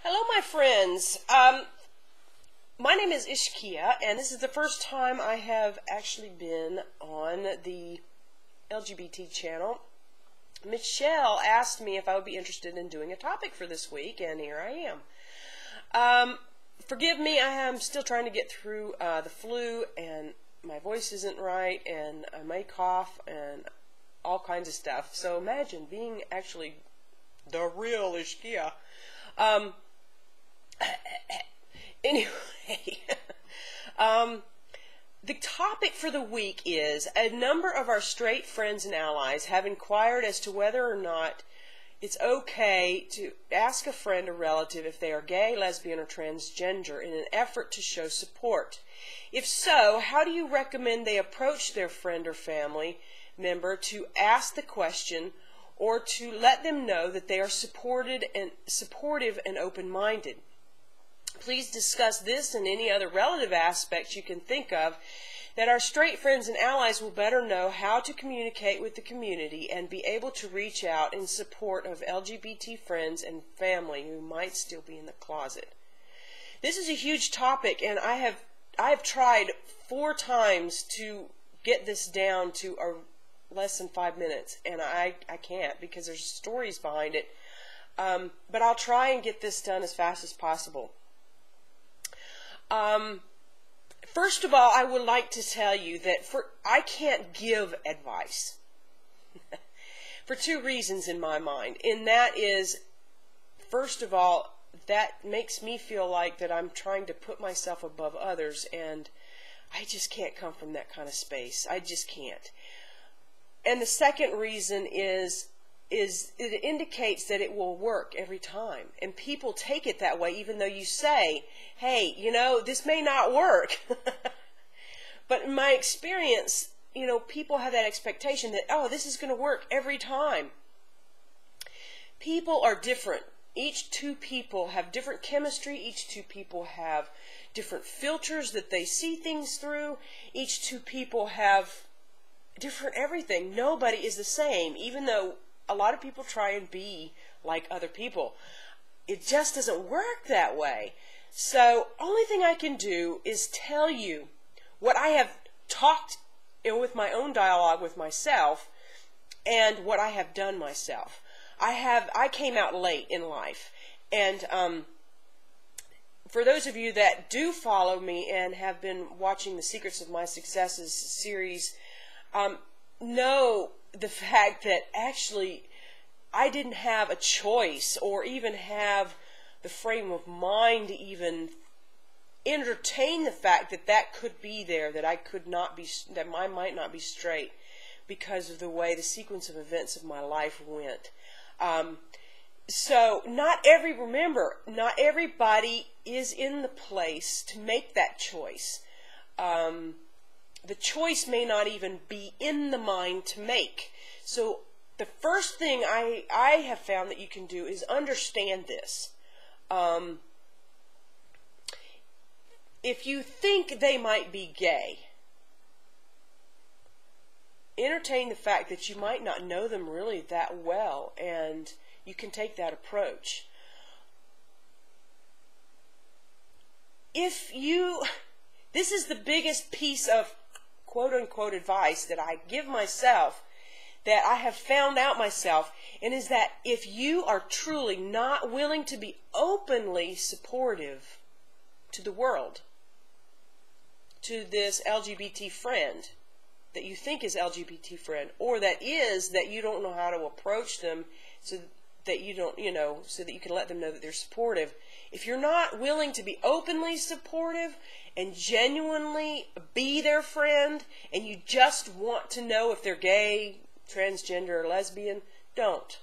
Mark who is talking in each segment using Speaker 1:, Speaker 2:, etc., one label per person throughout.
Speaker 1: Hello, my friends. My name is Ishkiia, and this is the first time I have actually been on the LGBT channel. Michelle asked me if I would be interested in doing a topic for this week, and here I am. Forgive me, I am still trying to get through the flu, and my voice isn't right, and I may cough, and all kinds of stuff. So imagine being actually the real Ishkiia. Anyway, the topic for the week is a number of our straight friends and allies have inquired as to whether or not it's okay to ask a friend or relative if they are gay, lesbian, or transgender in an effort to show support. If so, how do you recommend they approach their friend or family member to ask the question or to let them know that they are supportive and open-minded? Please discuss this and any other relative aspects you can think of that our straight friends and allies will better know how to communicate with the community and be able to reach out in support of LGBT friends and family who might still be in the closet. This is a huge topic, and I have tried 4 times to get this down to less than 5 minutes, and I can't because there's stories behind it. But I'll try and get this done as fast as possible. First of all, I would like to tell you that I can't give advice for 2 reasons in my mind. And that is, first of all, that makes me feel like that I'm trying to put myself above others, and I just can't come from that kind of space. I just can't. And the second reason is it indicates that it will work every time. And people take it that way, even though you say, hey, you know, this may not work. But in my experience, you know, people have that expectation that, oh, this is going to work every time. People are different. Each 2 people have different chemistry. Each 2 people have different filters that they see things through. Each 2 people have different everything. Nobody is the same, even though a lot of people try and be like other people. It just doesn't work that way. So, only thing I can do is tell you what I have talked with my own dialogue with myself and what I have done myself. I came out late in life, and for those of you that do follow me and have been watching the Secrets of My Successes series, know the fact that actually I didn't have a choice or even have the frame of mind to even entertain the fact that that could be there, that I could not be, that I might not be straight because of the way the sequence of events of my life went. So remember, not everybody is in the place to make that choice. The choice may not even be in the mind to make. So the first thing I have found that you can do is understand this. If you think they might be gay, entertain the fact that you might not know them really that well, and you can take that approach. This is the biggest piece of quote-unquote advice that I give myself, that I have found out myself, and is that if you are truly not willing to be openly supportive to the world, to this LGBT friend that you think is LGBT friend, or that you don't know how to approach them so that you don't, so that you can let them know that they're supportive. If you're not willing to be openly supportive and genuinely be their friend, and you just want to know if they're gay, transgender, or lesbian, don't.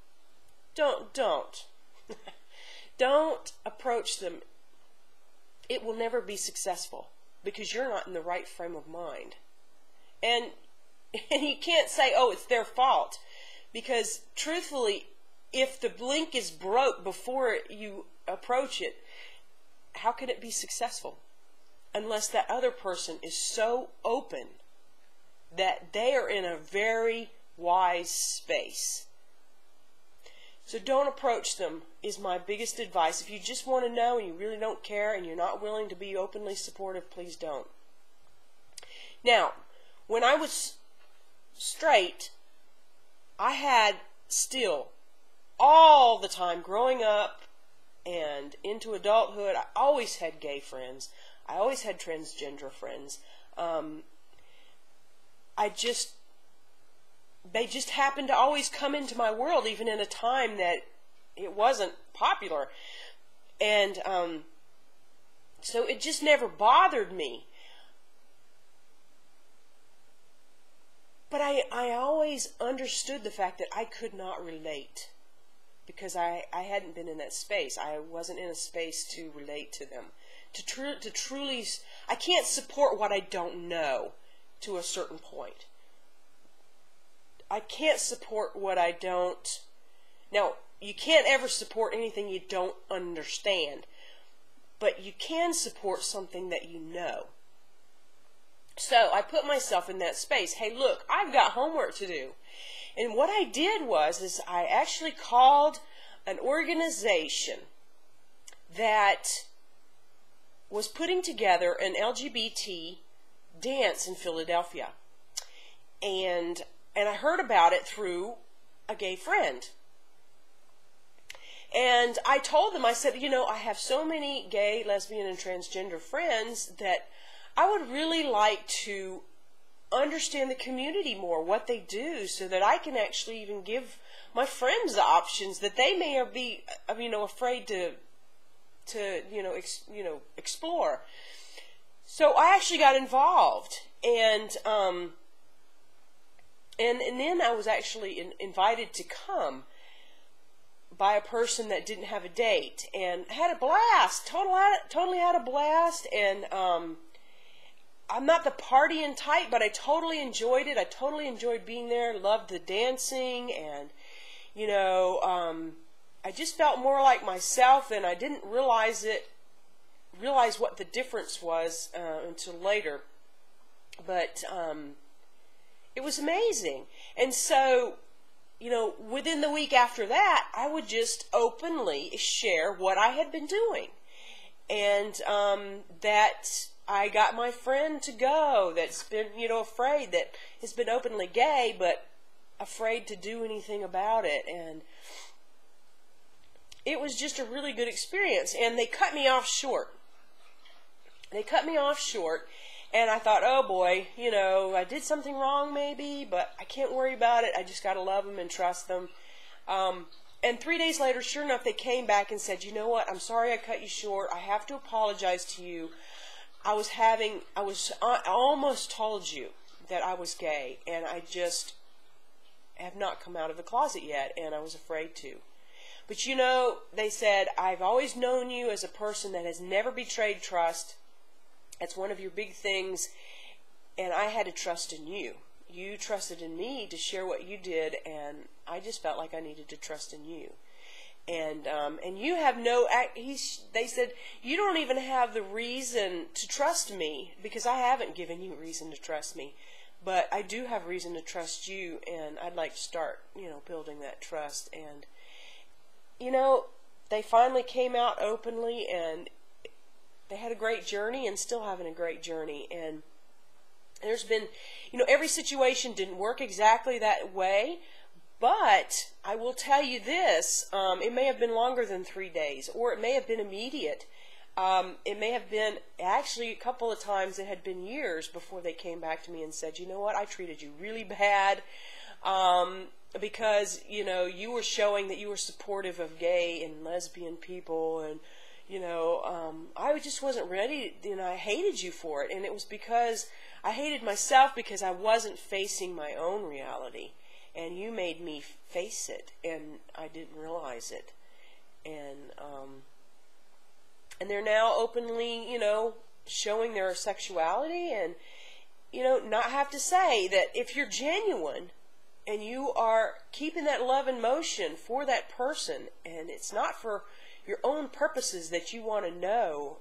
Speaker 1: Don't approach them. It will never be successful because you're not in the right frame of mind. And you can't say, oh, it's their fault, because truthfully, if the link is broke before you approach it, how can it be successful? Unless that other person is so open that they are in a very wise space. So don't approach them is my biggest advice. If you just want to know and you really don't care and you're not willing to be openly supportive, please don't. Now, when I was straight, I had still, all the time growing up and into adulthood, I always had gay friends. I always had transgender friends. They just happened to always come into my world, even in a time that it wasn't popular. And so it just never bothered me. But I always understood the fact that I could not relate, because I hadn't been in that space. I wasn't in a space to relate to them. To truly, I can't support what I don't know to a certain point. I can't support what I don't. Now, you can't ever support anything you don't understand, but you can support something that you know. So I put myself in that space. Hey, look, I've got homework to do. And what I did was I actually called an organization that was putting together an LGBT dance in Philadelphia. And I heard about it through a gay friend. And I told them, I said, you know, I have so many gay, lesbian, and transgender friends that I would really like to understand the community more, what they do, so that I can actually even give my friends the options that they may be, afraid to explore. So I actually got involved, and then I was actually invited to come by a person that didn't have a date, and had a blast, totally had a blast. And I'm not the partying type, but I totally enjoyed it. I totally enjoyed being there, loved the dancing, and I just felt more like myself, and I didn't realize what the difference was until later. But it was amazing. And so, within the week after that, I would just openly share what I had been doing. And that I got my friend to go that's been, afraid, that has been openly gay, but afraid to do anything about it. And it was just a really good experience. And they cut me off short. And I thought, oh boy, I did something wrong maybe, but I can't worry about it. I just got to love them and trust them. And 3 days later, sure enough, they came back and said, you know what, I'm sorry I cut you short. I have to apologize to you. I almost told you that I was gay, and I just have not come out of the closet yet, and I was afraid to. But they said, I've always known you as a person that has never betrayed trust. That's one of your big things, and I had to trust in you. You trusted in me to share what you did, and I just felt like I needed to trust in you. And you have they said, you don't even have the reason to trust me, because I haven't given you reason to trust me. But I do have reason to trust you, and I'd like to start, building that trust. And, they finally came out openly, and they had a great journey, and still having a great journey. And there's been, every situation didn't work exactly that way, but I will tell you this, it may have been longer than 3 days, or it may have been immediate. It may have been, actually, a couple of times it had been years before they came back to me and said, you know what, I treated you really bad, because, you were showing that you were supportive of gay and lesbian people, and, I just wasn't ready, I hated you for it. And it was because I hated myself, because I wasn't facing my own reality. And you made me face it, and I didn't realize it. And they're now openly, showing their sexuality, and, not have to say that if you're genuine and you are keeping that love in motion for that person, and it's not for your own purposes that you want to know,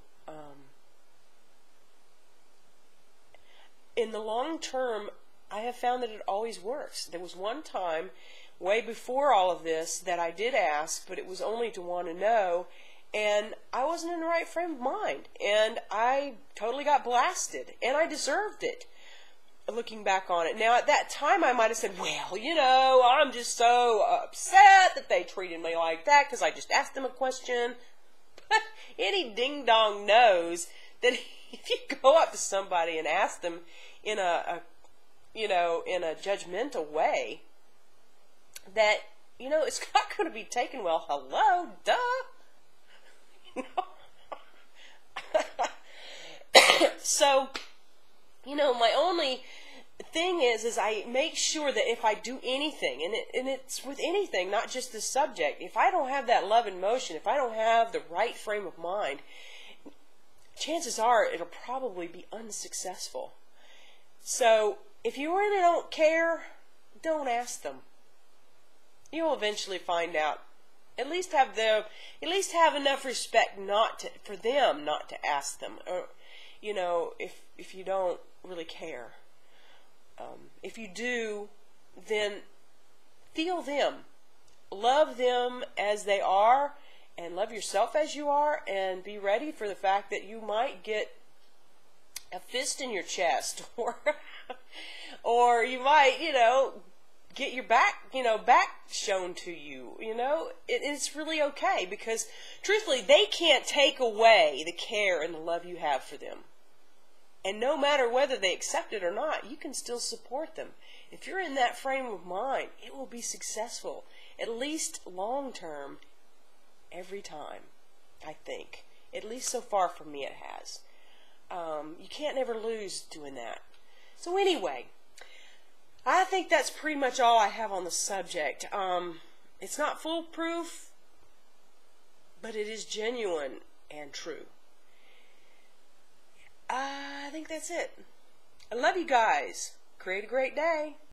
Speaker 1: in the long term, I have found that it always works. There was one time way before all of this that I did ask, but it was only to want to know, and I wasn't in the right frame of mind, and I totally got blasted, and I deserved it, looking back on it. Now, at that time, I might have said, well, you know, I'm just so upset that they treated me like that because I just asked them a question. But any ding-dong knows that if you go up to somebody and ask them in a judgmental way, that, you know, it's not going to be taken well. Hello, duh. You know? So, you know, my only thing is I make sure that if I do anything, and it's with anything, not just this subject, if I don't have that love in motion, if I don't have the right frame of mind, chances are it'll probably be unsuccessful. So if you really don't care, don't ask them. You'll eventually find out. At least have enough respect for them not to ask them. Or, you know, if you don't really care. If you do, then feel them. Love them as they are, and love yourself as you are, and be ready for the fact that you might get a fist in your chest, or you might, you know, get your back shown to you. You know, it's really okay, because truthfully, they can't take away the care and the love you have for them. And no matter whether they accept it or not, you can still support them. If you're in that frame of mind, it will be successful, at least long term, every time, I think. At least so far for me it has. You can't never lose doing that. So anyway, I think that's pretty much all I have on the subject. It's not foolproof, but it is genuine and true. I think that's it. I love you guys. Create a great day.